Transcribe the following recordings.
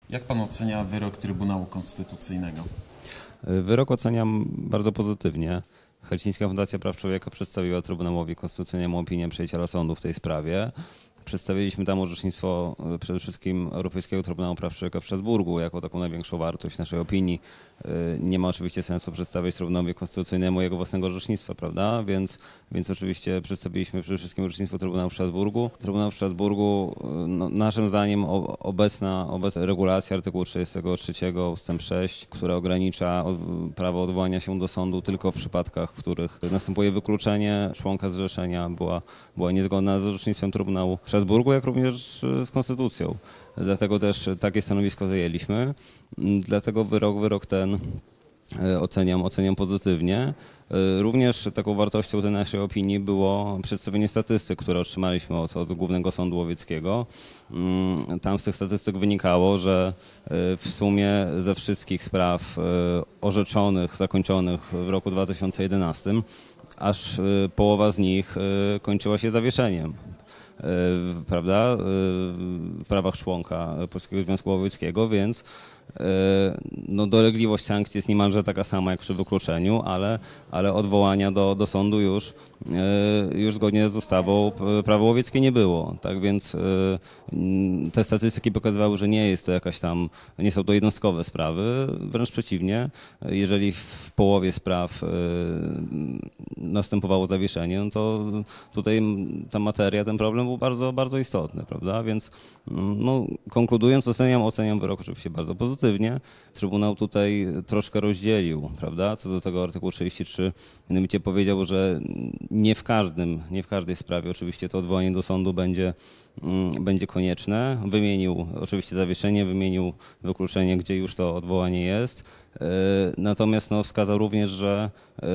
Jak pan ocenia wyrok Trybunału Konstytucyjnego? Wyrok oceniam bardzo pozytywnie. Helsińska Fundacja Praw Człowieka przedstawiła Trybunałowi Konstytucyjnemu opinię przyjaciela sądu w tej sprawie. Przedstawiliśmy tam orzecznictwo przede wszystkim Europejskiego Trybunału Praw Człowieka w Strasburgu jako taką największą wartość naszej opinii. Nie ma oczywiście sensu przedstawiać Trybunałowi Konstytucyjnemu jego własnego orzecznictwa, prawda? Więc oczywiście przedstawiliśmy przede wszystkim orzecznictwo Trybunału w Strasburgu. Trybunał w Strasburgu, no, naszym zdaniem obecna regulacja artykułu 33 ustęp 6, która ogranicza prawo odwołania się do sądu tylko w przypadkach, w których następuje wykluczenie członka zrzeszenia, była niezgodna z orzecznictwem Trybunału w Strasburgu, jak również z konstytucją. Dlatego też takie stanowisko zajęliśmy. Dlatego wyrok ten oceniam pozytywnie. Również taką wartością tej naszej opinii było przedstawienie statystyk, które otrzymaliśmy od Głównego Sądu Łowieckiego. Tam z tych statystyk wynikało, że w sumie ze wszystkich spraw orzeczonych, zakończonych w roku 2011, aż połowa z nich kończyła się zawieszeniem, prawda, w prawach członka Polskiego Związku Łowieckiego, więc no, dolegliwość sankcji jest niemalże taka sama jak przy wykluczeniu, ale odwołania do sądu już zgodnie z ustawą prawo łowieckie nie było. Tak więc te statystyki pokazywały, że nie są to jednostkowe sprawy, wręcz przeciwnie. Jeżeli w połowie spraw następowało zawieszenie, no to tutaj ta materia, ten problem był bardzo, bardzo istotny, prawda? Więc no, konkludując, oceniam wyrok oczywiście bardzo pozytywnie. Trybunał tutaj troszkę rozdzielił, prawda, co do tego artykułu 33. Mianowicie powiedział, że nie w każdej sprawie oczywiście to odwołanie do sądu będzie konieczne. Wymienił oczywiście zawieszenie, wymienił wykluczenie, gdzie już to odwołanie jest. Natomiast no, wskazał również, że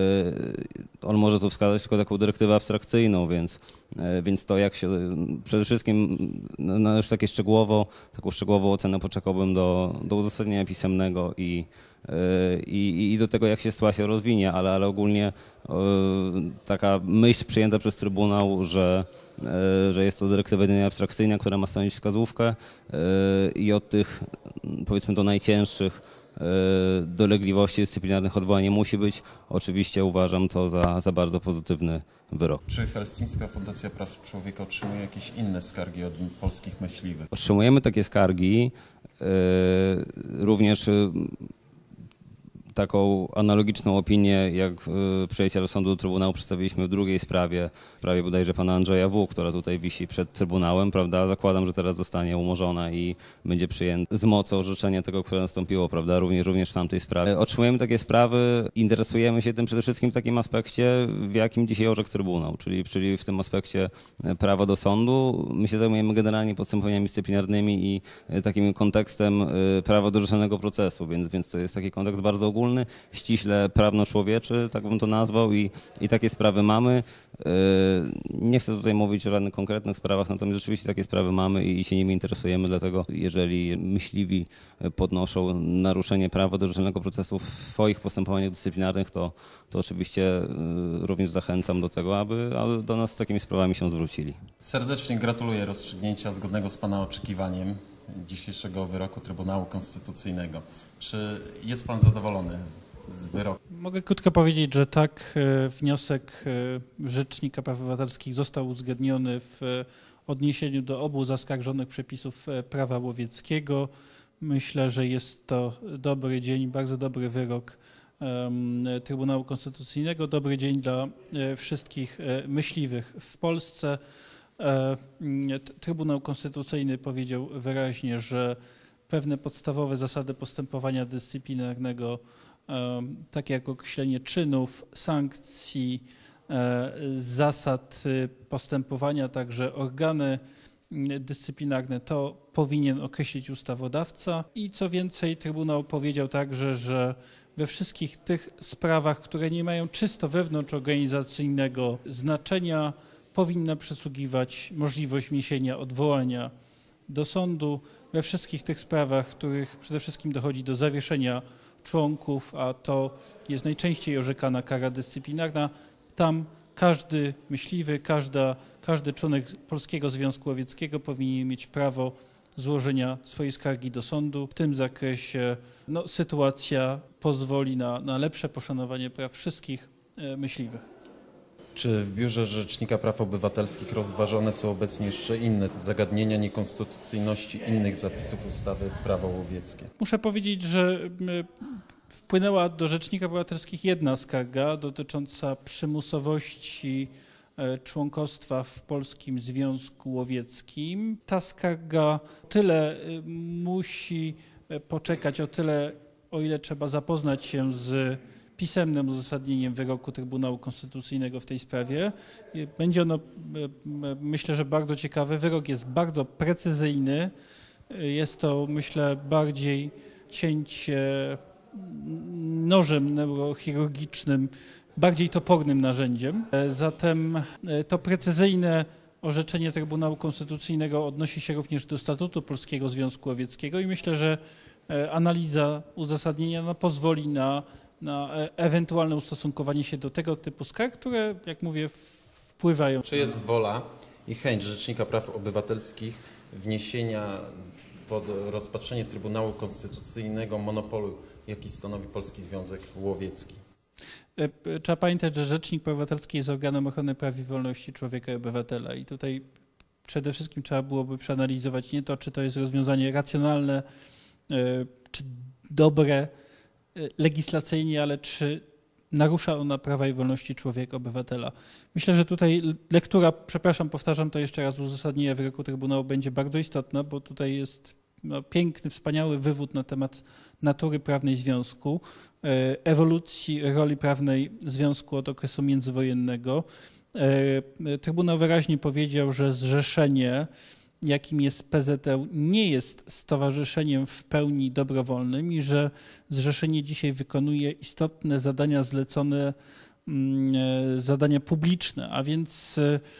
on może tu wskazać tylko taką dyrektywę abstrakcyjną, więc to jak się przede wszystkim na już taką szczegółową ocenę poczekałbym do uzasadnienia pisemnego i do tego, jak się sytuacja rozwinie, ale ogólnie taka myśl przyjęta przez Trybunał, że jest to dyrektywa jedynie abstrakcyjna, która ma stanowić wskazówkę i od tych, powiedzmy, do najcięższych dolegliwości dyscyplinarnych odwołanie musi być. Oczywiście uważam to za bardzo pozytywny wyrok. Czy Helsińska Fundacja Praw Człowieka otrzymuje jakieś inne skargi od polskich myśliwych? Otrzymujemy takie skargi, również taką analogiczną opinię, jak przyjaciele sądu do Trybunału przedstawiliśmy w drugiej sprawie bodajże pana Andrzeja W., która tutaj wisi przed Trybunałem, prawda? Zakładam, że teraz zostanie umorzona i będzie przyjęte z mocy orzeczenie tego, które nastąpiło, prawda? Również w tamtej sprawie. Otrzymujemy takie sprawy, interesujemy się tym przede wszystkim w takim aspekcie, w jakim dzisiaj orzekł Trybunał, czyli w tym aspekcie prawa do sądu. My się zajmujemy generalnie postępowaniami dyscyplinarnymi i takim kontekstem prawa do rzetelnego procesu, więc to jest taki kontekst bardzo ogólny, ściśle prawno-człowieczy, tak bym to nazwał, i takie sprawy mamy. Nie chcę tutaj mówić o żadnych konkretnych sprawach, natomiast rzeczywiście takie sprawy mamy i się nimi interesujemy, dlatego jeżeli myśliwi podnoszą naruszenie prawa do rzetelnego procesu w swoich postępowaniach dyscyplinarnych, to oczywiście również zachęcam do tego, aby do nas z takimi sprawami się zwrócili. Serdecznie gratuluję rozstrzygnięcia zgodnego z pana oczekiwaniem dzisiejszego wyroku Trybunału Konstytucyjnego. Czy jest pan zadowolony z wyroku? Mogę krótko powiedzieć, że tak, wniosek Rzecznika Praw Obywatelskich został uzgodniony w odniesieniu do obu zaskarżonych przepisów prawa łowieckiego. Myślę, że jest to dobry dzień, bardzo dobry wyrok Trybunału Konstytucyjnego, dobry dzień dla wszystkich myśliwych w Polsce. Trybunał Konstytucyjny powiedział wyraźnie, że pewne podstawowe zasady postępowania dyscyplinarnego, takie jak określenie czynów, sankcji, zasad postępowania, także organy dyscyplinarne, to powinien określić ustawodawca. I co więcej, Trybunał powiedział także, że we wszystkich tych sprawach, które nie mają czysto wewnątrzorganizacyjnego znaczenia, powinna przysługiwać możliwość wniesienia odwołania do sądu. We wszystkich tych sprawach, w których przede wszystkim dochodzi do zawieszenia członków, a to jest najczęściej orzekana kara dyscyplinarna, tam każdy myśliwy, każdy członek Polskiego Związku Łowieckiego powinien mieć prawo złożenia swojej skargi do sądu. W tym zakresie sytuacja pozwoli na lepsze poszanowanie praw wszystkich myśliwych. Czy w Biurze Rzecznika Praw Obywatelskich rozważone są obecnie jeszcze inne zagadnienia niekonstytucyjności innych zapisów ustawy Prawo łowieckie? Muszę powiedzieć, że wpłynęła do Rzecznika Praw Obywatelskich jedna skarga dotycząca przymusowości członkostwa w Polskim Związku Łowieckim. Ta skarga tyle musi poczekać, o ile trzeba zapoznać się z pisemnym uzasadnieniem wyroku Trybunału Konstytucyjnego w tej sprawie. Będzie ono, myślę, że bardzo ciekawe. Wyrok jest bardzo precyzyjny. Jest to, myślę, bardziej cięcie nożem neurochirurgicznym, bardziej topornym narzędziem. Zatem to precyzyjne orzeczenie Trybunału Konstytucyjnego odnosi się również do statutu Polskiego Związku Łowieckiego i myślę, że analiza uzasadnienia pozwoli na ewentualne ustosunkowanie się do tego typu skarg, które, jak mówię, wpływają. Czy jest wola i chęć Rzecznika Praw Obywatelskich wniesienia pod rozpatrzenie Trybunału Konstytucyjnego monopolu, jaki stanowi Polski Związek Łowiecki? Trzeba pamiętać, że Rzecznik Praw Obywatelskich jest organem ochrony praw i wolności człowieka i obywatela i tutaj przede wszystkim trzeba byłoby przeanalizować nie to, czy to jest rozwiązanie racjonalne, czy dobre legislacyjnie, ale czy narusza ona prawa i wolności człowieka, obywatela. Myślę, że tutaj lektura, powtarzam to jeszcze raz, uzasadnienia wyroku Trybunału będzie bardzo istotna, bo tutaj jest piękny, wspaniały wywód na temat natury prawnej związku, ewolucji roli prawnej związku od okresu międzywojennego. Trybunał wyraźnie powiedział, że zrzeszenie, jakim jest PZŁ, nie jest stowarzyszeniem w pełni dobrowolnym i że zrzeszenie dzisiaj wykonuje istotne zadania zlecone, zadania publiczne, a więc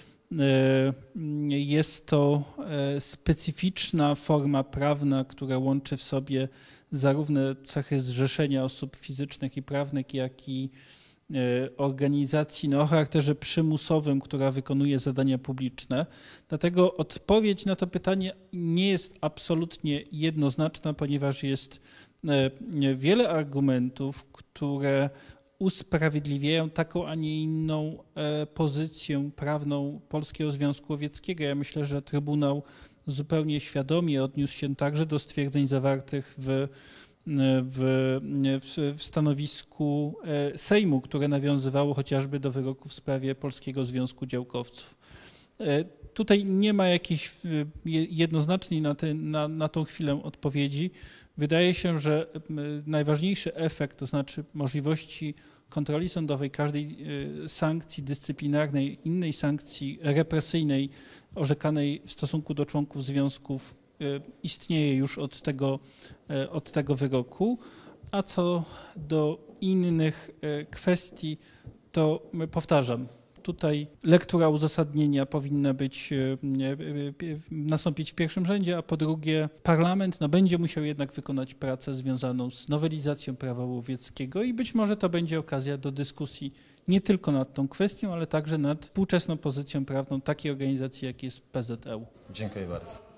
jest to specyficzna forma prawna, która łączy w sobie zarówno cechy zrzeszenia osób fizycznych i prawnych, jak i organizacji o charakterze przymusowym, która wykonuje zadania publiczne. Dlatego odpowiedź na to pytanie nie jest absolutnie jednoznaczna, ponieważ jest wiele argumentów, które usprawiedliwiają taką, a nie inną pozycję prawną Polskiego Związku Łowieckiego. Ja myślę, że Trybunał zupełnie świadomie odniósł się także do stwierdzeń zawartych w stanowisku Sejmu, które nawiązywało chociażby do wyroku w sprawie Polskiego Związku Działkowców. Tutaj nie ma jakiejś jednoznacznej na tą chwilę odpowiedzi. Wydaje się, że najważniejszy efekt, to znaczy możliwości kontroli sądowej każdej sankcji dyscyplinarnej, innej sankcji represyjnej orzekanej w stosunku do członków związków istnieje już od tego wyroku, a co do innych kwestii, to powtarzam, tutaj lektura uzasadnienia powinna nastąpić w pierwszym rzędzie, a po drugie parlament będzie musiał jednak wykonać pracę związaną z nowelizacją prawa łowieckiego i być może to będzie okazja do dyskusji nie tylko nad tą kwestią, ale także nad współczesną pozycją prawną takiej organizacji, jak jest PZŁ. Dziękuję bardzo.